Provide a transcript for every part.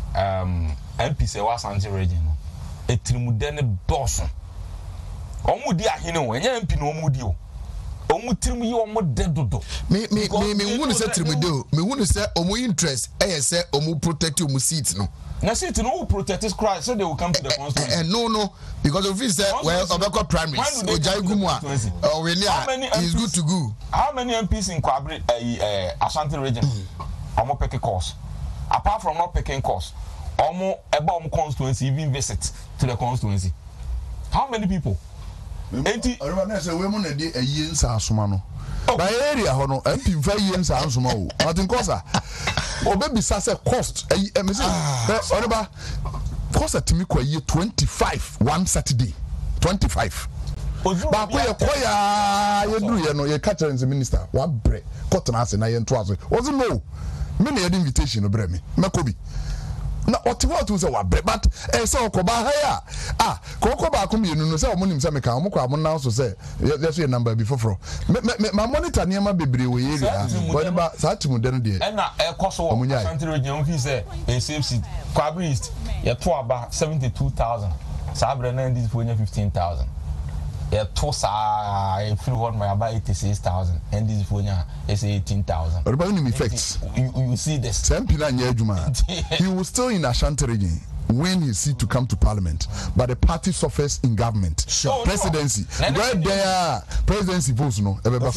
MP say was Ashanti region no etirimude ne boss omudi ahene o enya MP no omudi o omutirimu yi omode dodo me hunu say tirimude o me hunu say omu interest say omu protect omu seat no na seat no who protect this Christ so they will come to the constituency no because of it say well obeko primaries ojai gumu a we is good to go. How many MPs in Kwabri Ashanti region omo picking course apart from not picking course omo about constituency even visit to the constituency? How many people? Everyone say we mo na dey ayi nsa asoma no by area ho no MP fa yi nsa asoma o nothing cause obebisa say cost me say oreba cost at me kwa ye 25 one Saturday 25 ba ko ye koya ye duru ye no ye catering minister wa bre cotton ase na ye nto aso was no me na ye invitation no bre me makobi na otiwa to say wa bre but say okoba ha ya koko ba ko mienu no say omonim say me kan omko am na so say let's say number before fro ma monitor niam bebre we area but ba sa timu den de e na e koso Ashanti region fi say e safety Kwabri East ye to aba 72,000 sabre na this for 15,000 ye to sa e free one my about 86,000 and this for is 18,000 what about effects you see this same pila nya adwuma he was still in Ashanti region when he see to come to parliament but the party suffers in government presidency right there presidency votes no I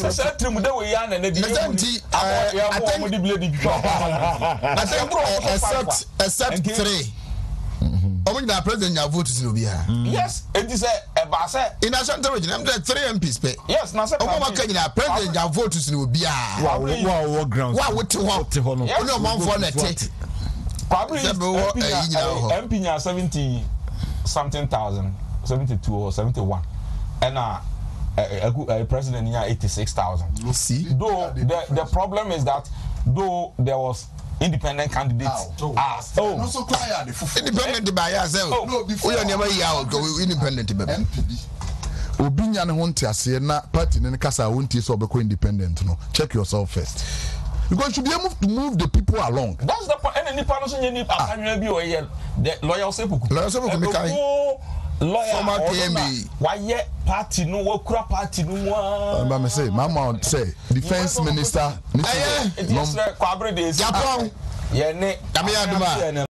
think except three the president your vote is yes it is a in Ashanti region I'm like 3 MPs pay yes na say president your vote is no be wow grounds wow what no man for let Probably MP nya 70 something thousand 72 or 71 and a president nya 86,000. See though the problem is that though there was independent candidates no so clear independent by yourself no before you never hear go independent be obi nya ne ho ntiase na party ne kasa wontie so obeko independent no check yourself first because you should be able to move the people along. That's the point. Any person you need the loyal sepuku lawyer former KMB why party no work party no one say mama say defense minister Kwabri days Japan yeah